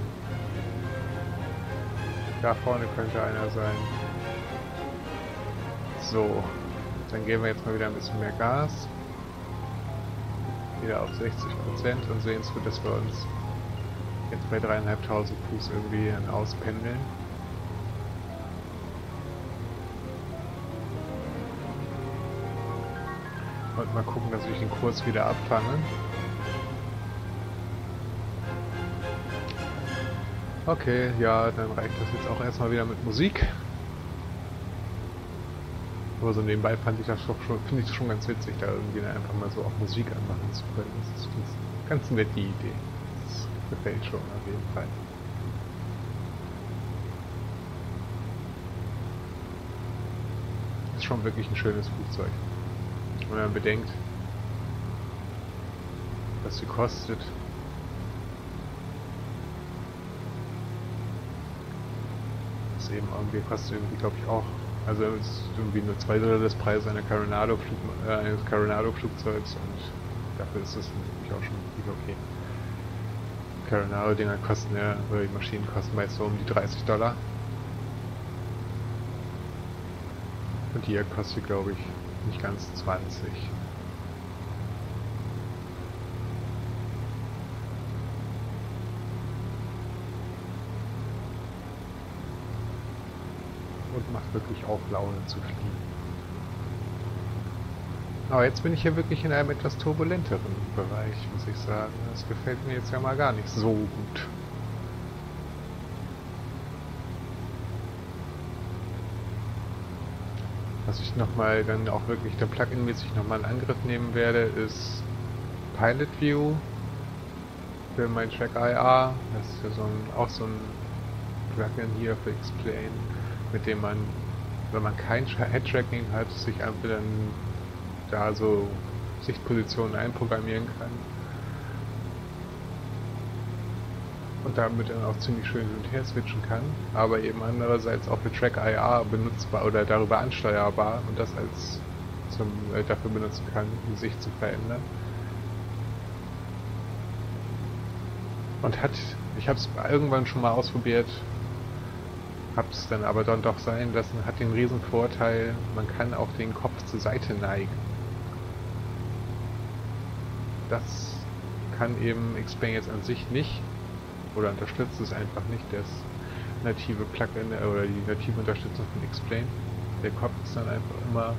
Da vorne könnte einer sein. So, dann geben wir jetzt mal wieder ein bisschen mehr Gas. Wieder auf 60% und sehen zu, dass wir uns jetzt bei 3.500 Fuß irgendwie auspendeln. Und mal gucken, dass ich den Kurs wieder abfange. Okay, ja, dann reicht das jetzt auch erstmal wieder mit Musik. Aber so nebenbei fand ich das doch schon, finde ich schon ganz witzig, da irgendwie einfach mal so auch Musik anmachen zu können. Das ist ganz nett, die Idee. Das gefällt schon auf jeden Fall. Ist schon wirklich ein schönes Flugzeug. Wenn man bedenkt, was sie kostet. Das eben irgendwie kostet irgendwie, glaube ich, auch. Also es ist irgendwie nur 2/3 des Preises eines Coronado-Flugzeugs und dafür ist das natürlich auch schon wirklich okay. Coronado-Dinger kosten ja, oder die Maschinen kosten meist so um die $30. Und die hier kostet, glaube ich, Nicht ganz 20. Und macht wirklich auch Laune zu fliegen. Aber jetzt bin ich hier wirklich in einem etwas turbulenteren Bereich, muss ich sagen. Das gefällt mir jetzt ja mal gar nicht so gut. Was ich nochmal dann auch wirklich der Plugin-mäßig nochmal in Angriff nehmen werde, ist Pilot View für mein Track IR. Das ist ja auch so ein Plugin hier für Explain, mit dem man, wenn man kein Head-Tracking hat, sich einfach dann da so Sichtpositionen einprogrammieren kann. Und damit dann auch ziemlich schön hin und her switchen kann, aber eben andererseits auch für Track IR benutzbar oder darüber ansteuerbar und das als dafür benutzen kann, die Sicht zu verändern. Und ich habe es irgendwann schon mal ausprobiert, habe es dann aber dann doch sein lassen, hat den riesen Vorteil, man kann auch den Kopf zur Seite neigen. Das kann eben Explain jetzt an sich nicht. Oder unterstützt es einfach nicht, das native Plugin oder die native Unterstützung von Explain. Der Kopf ist dann einfach immer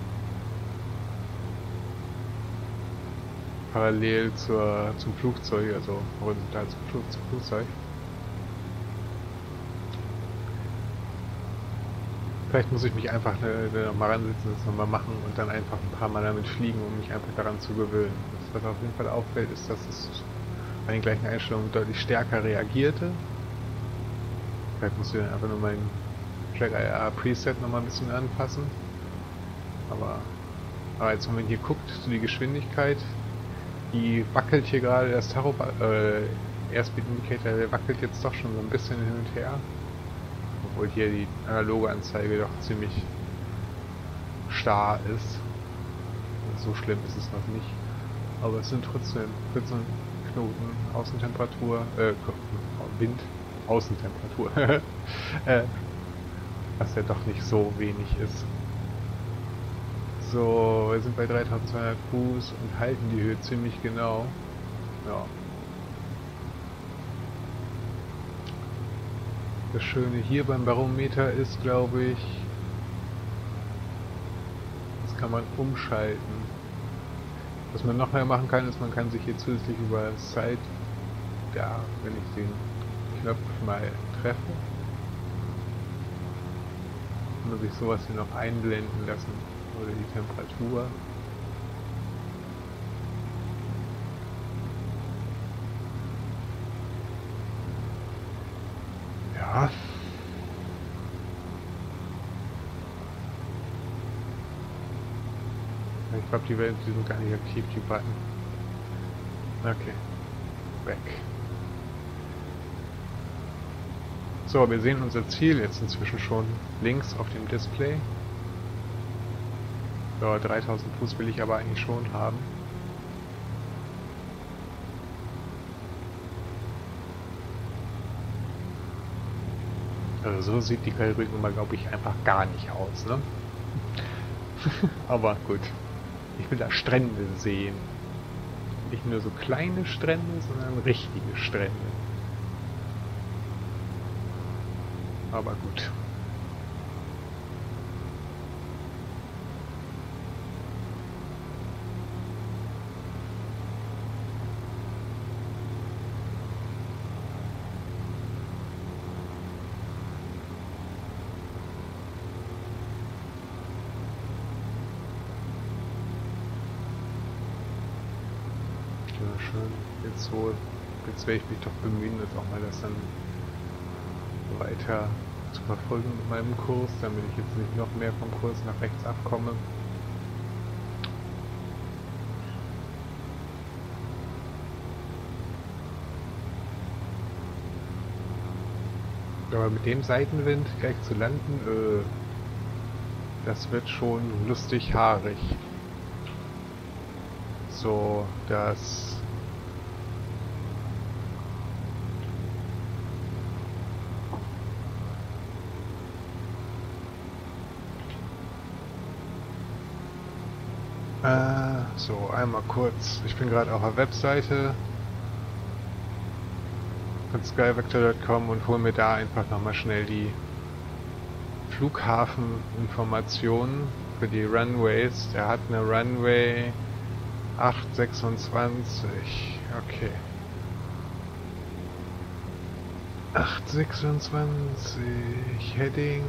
parallel zum Flugzeug, also horizontal zum Flugzeug. Vielleicht muss ich mich einfach nochmal ransetzen, das nochmal machen und dann einfach ein paar Mal damit fliegen, um mich einfach daran zu gewöhnen. Was auf jeden Fall auffällt, ist, dass es bei den gleichen Einstellungen deutlich stärker reagierte. Vielleicht muss ich dann einfach nur mein Track IR Preset nochmal ein bisschen anpassen. Aber jetzt, wenn man hier guckt, so die Geschwindigkeit, die wackelt hier gerade, das Airspeed Indicator, der wackelt jetzt doch schon so ein bisschen hin und her. Obwohl hier die analoge Anzeige doch ziemlich starr ist. So schlimm ist es noch nicht. Aber es sind trotzdem 14 Knoten Außentemperatur, Wind, Außentemperatur, was ja doch nicht so wenig ist. So, wir sind bei 3200 Fuß und halten die Höhe ziemlich genau. Ja. Das Schöne hier beim Barometer ist, glaube ich, das kann man umschalten. Was man noch mehr machen kann, ist, man kann sich hier zusätzlich über Side, ja, wenn ich den Knopf mal treffe, kann man sich sowas hier noch einblenden lassen, oder die Temperatur. Ja. Ich glaube, die sind gar nicht aktiv, die Button. Okay. Weg. So, wir sehen unser Ziel jetzt inzwischen schon links auf dem Display. Ja, 3000 Fuß will ich aber eigentlich schon haben. Also so sieht die Karibik-Nummer, glaube ich, einfach gar nicht aus, ne? Aber gut. Ich will da Strände sehen. Nicht nur so kleine Strände, sondern richtige Strände. Aber gut. Schön. Jetzt werde ich mich doch bemühen, jetzt auch mal das dann weiter zu verfolgen mit meinem Kurs, damit ich jetzt nicht noch mehr vom Kurs nach rechts abkomme. Aber mit dem Seitenwind gleich zu landen, das wird schon lustig haarig. So, dass So, einmal kurz. Ich bin gerade auf der Webseite von skyvector.com und hole mir da einfach nochmal schnell die Flughafeninformationen für die Runways. Der hat eine Runway 826. Okay. 826 Heading.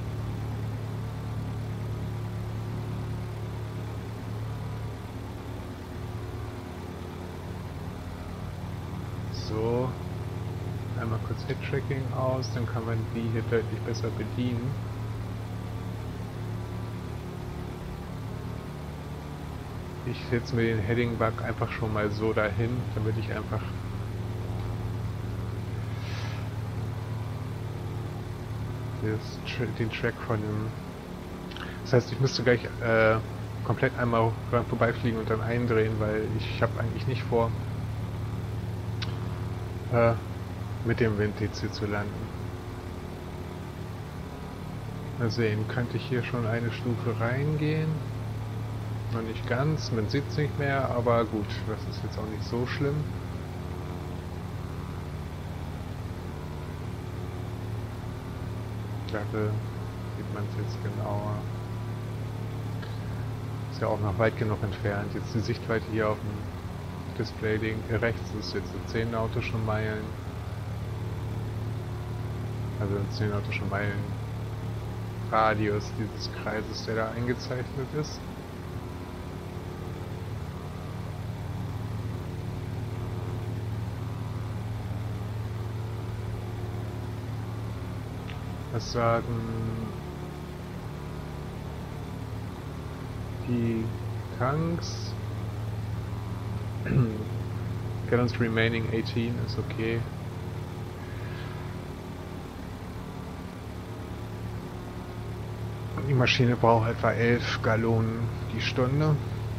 So. Einmal kurz Head-Tracking aus, dann kann man die hier deutlich besser bedienen. Ich setze mir den Heading-Bug einfach schon mal so dahin, damit ich einfach den Track von dem... Das heißt, ich müsste gleich komplett einmal dran vorbeifliegen und dann eindrehen, weil ich habe eigentlich nicht vor, mit dem Wind jetzt hier zu landen. Mal sehen, könnte ich hier schon eine Stufe reingehen? Noch nicht ganz, man sieht es nicht mehr, aber gut, das ist jetzt auch nicht so schlimm. Da sieht man es jetzt genauer. Ist ja auch noch weit genug entfernt. Jetzt die Sichtweite hier auf dem Display rechts ist jetzt 10 nautische Meilen. Also 10 nautische Meilen Radius dieses Kreises, der da eingezeichnet ist. Was sagen die Tanks? Gallons remaining 18 ist okay. Die Maschine braucht etwa 11 Gallonen die Stunde.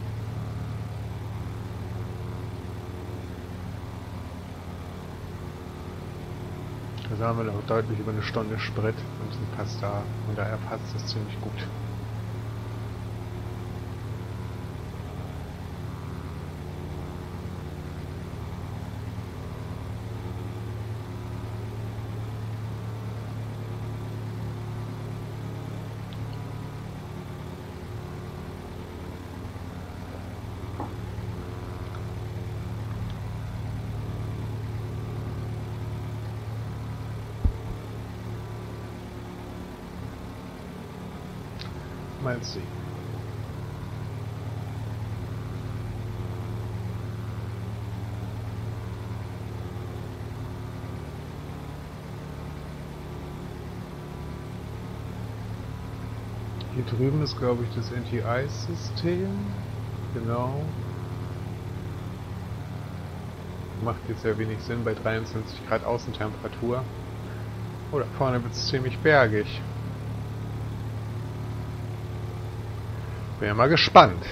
Da haben wir noch deutlich über eine Stunde Sprit und passt da, und daher passt das ziemlich gut. Mal sehen. Hier drüben ist, glaube ich, das Anti-Ice-System. Genau. Macht jetzt sehr wenig Sinn bei 23 Grad Außentemperatur. Oh, da vorne wird es ziemlich bergig. Bin ja mal gespannt.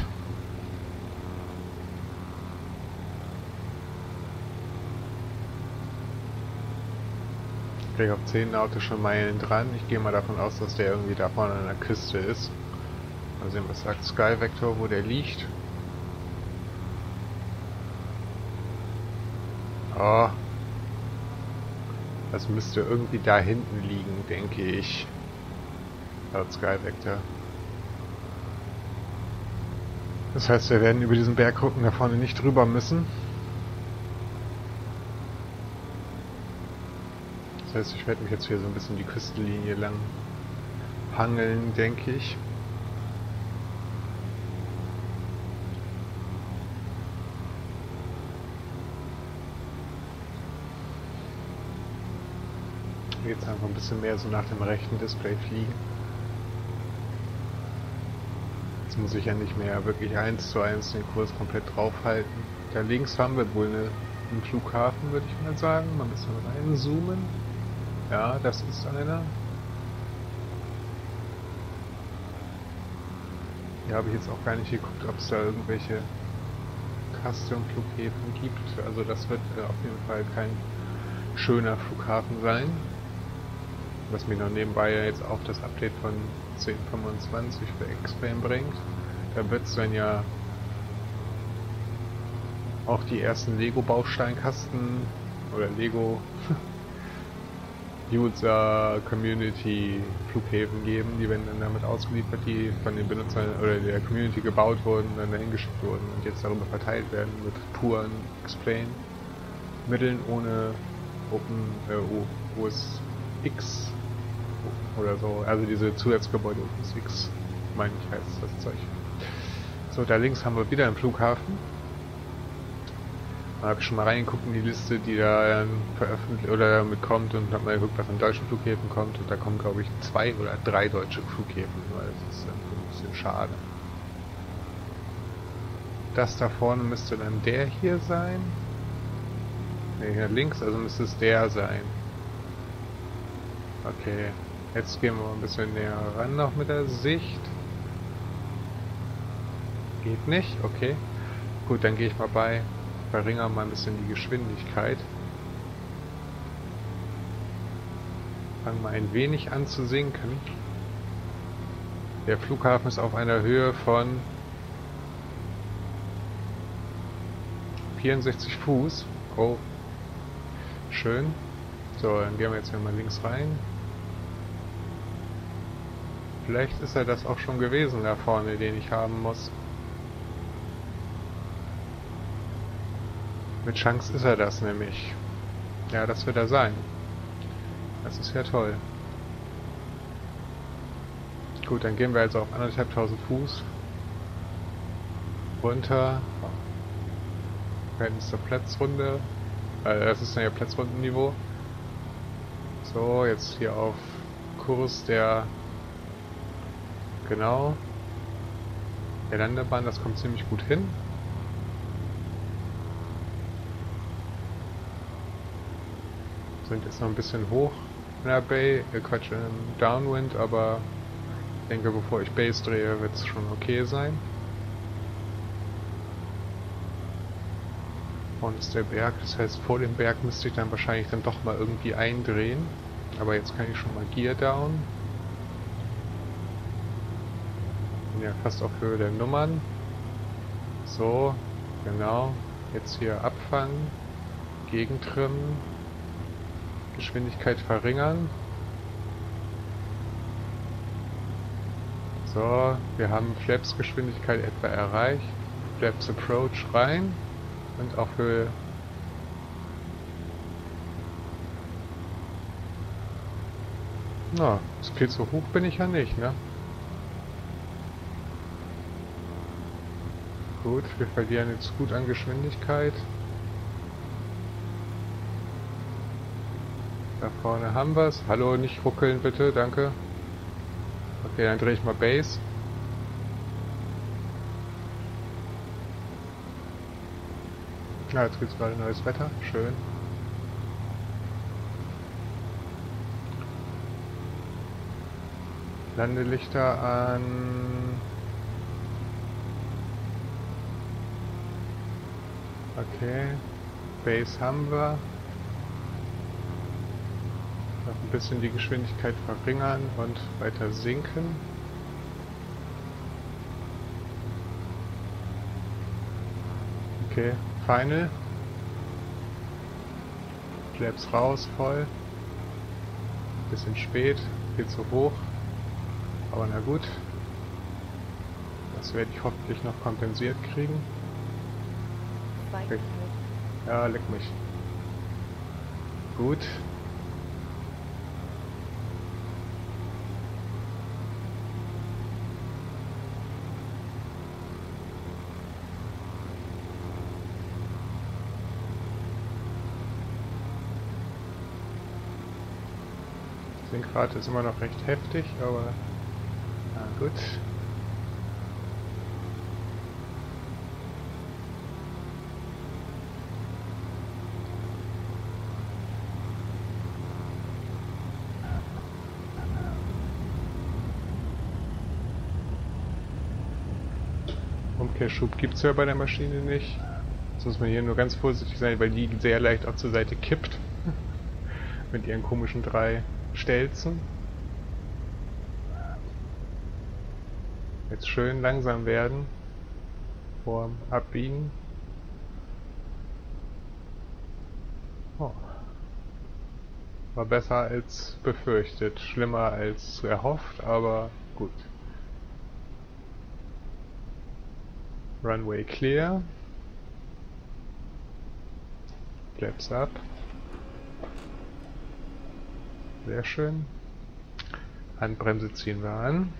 Gleich auf 10 nautische Meilen dran. Ich gehe mal davon aus, dass der irgendwie da vorne an der Küste ist. Mal sehen, was sagt Skyvector, wo der liegt. Oh. Das müsste irgendwie da hinten liegen, denke ich. Laut Skyvector. Das heißt, wir werden über diesen Berg gucken, da vorne nicht drüber müssen. Das heißt, ich werde mich jetzt hier so ein bisschen die Küstenlinie lang hangeln, denke ich. Jetzt einfach ein bisschen mehr so nach dem rechten Display fliegen. Jetzt muss ich ja nicht mehr wirklich 1:1 den Kurs komplett draufhalten. Da links haben wir wohl einen Flughafen, würde ich mal sagen. Man muss mal reinzoomen. Ja, das ist einer. Hier habe ich jetzt auch gar nicht geguckt, ob es da irgendwelche Custom-Flughäfen gibt. Also das wird auf jeden Fall kein schöner Flughafen sein. Was mir noch nebenbei ja jetzt auch das Update von 10.25 für X-Plane bringt. Da wird es dann ja auch die ersten Lego-Bausteinkasten oder Lego User Community Flughäfen geben, die werden dann damit ausgeliefert, die von den Benutzern oder der Community gebaut wurden, dann dahin geschickt wurden und jetzt darüber verteilt werden mit puren Explain Mitteln ohne OS X oder so, also diese Zusatzgebäude OS X, meine ich, heißt das Zeug. So, da links haben wir wieder einen Flughafen. Da habe ich schon mal reingeguckt in die Liste, die da veröffentlicht oder damit kommt und habe mal geguckt, was an deutschen Flughäfen kommt und da kommen glaube ich 2 oder 3 deutsche Flughäfen, weil das ist irgendwie ein bisschen schade. Das da vorne müsste dann der hier sein. Ne, hier links, also müsste es der sein. Okay, jetzt gehen wir mal ein bisschen näher ran noch mit der Sicht. Geht nicht, okay. Gut, dann gehe ich mal verringern mal ein bisschen die Geschwindigkeit. Fangen mal ein wenig an zu sinken. Der Flughafen ist auf einer Höhe von 64 Fuß. Oh, schön. So, dann gehen wir jetzt hier mal links rein. Vielleicht ist er das auch schon gewesen da vorne, den ich haben muss. Mit Chance ist er das nämlich. Ja, das wird er sein. Das ist ja toll. Gut, dann gehen wir also auf 1500 Fuß runter. Dann ist der Platzrunde. Das ist dann ja Platzrundenniveau. So, jetzt hier auf Kurs der Landebahn, das kommt ziemlich gut hin. Sind jetzt noch ein bisschen hoch in der Bay, Quatsch, im Downwind, aber ich denke, bevor ich Base drehe, wird es schon okay sein. Vorne ist der Berg, das heißt, vor dem Berg müsste ich dann wahrscheinlich dann doch mal irgendwie eindrehen. Aber jetzt kann ich schon mal Gear down. Bin ja fast auf Höhe der Nummern. So, genau. Jetzt hier abfangen, gegentrimmen. Geschwindigkeit verringern. So, wir haben Flaps Geschwindigkeit etwa erreicht. Flaps Approach rein und auf Höhe. Na, viel zu hoch bin ich ja nicht, ne? Gut, wir verlieren jetzt gut an Geschwindigkeit. Da vorne haben wir es. Hallo, nicht ruckeln bitte, danke. Okay, dann drehe ich mal Base. Ja, jetzt gibt es gerade neues Wetter. Schön. Landelichter an. Okay. Base haben wir. Noch ein bisschen die Geschwindigkeit verringern und weiter sinken. Okay, Final. Flaps raus, voll. Bisschen spät, viel zu hoch. Aber na gut. Das werde ich hoffentlich noch kompensiert kriegen. Okay. Ja, leck mich. Gut. Sinkrate ist immer noch recht heftig, aber na gut. Umkehrschub gibt es ja bei der Maschine nicht. Jetzt muss man hier nur ganz vorsichtig sein, weil die sehr leicht auch zur Seite kippt. Mit ihren komischen 3 Stelzen. Jetzt schön langsam werden. Vorm Abbiegen. War besser als befürchtet, schlimmer als erhofft, aber gut. Runway clear. Flaps up. Sehr schön. Handbremse ziehen wir an.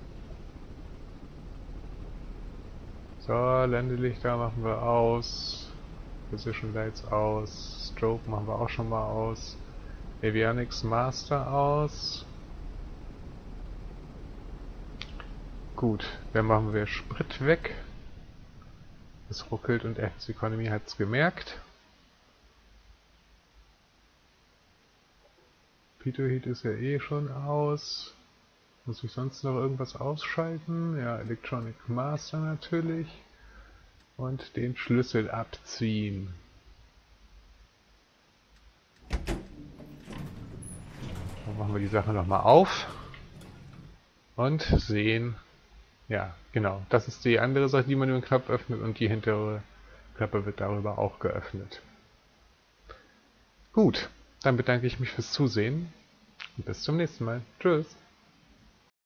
So, Landelichter machen wir aus. Position Lights aus. Strobe machen wir auch schon mal aus. Avionics Master aus. Gut, dann machen wir Sprit weg. Es ruckelt und Engines Economy hat es gemerkt. Pitot Heat ist ja eh schon aus. Muss ich sonst noch irgendwas ausschalten? Ja, Electronic Master natürlich. Und den Schlüssel abziehen. Dann machen wir die Sache nochmal auf. Und sehen, ja genau, das ist die andere Seite, die man über den Knopf öffnet, und die hintere Klappe wird darüber auch geöffnet. Gut, dann bedanke ich mich fürs Zusehen und bis zum nächsten Mal. Tschüss!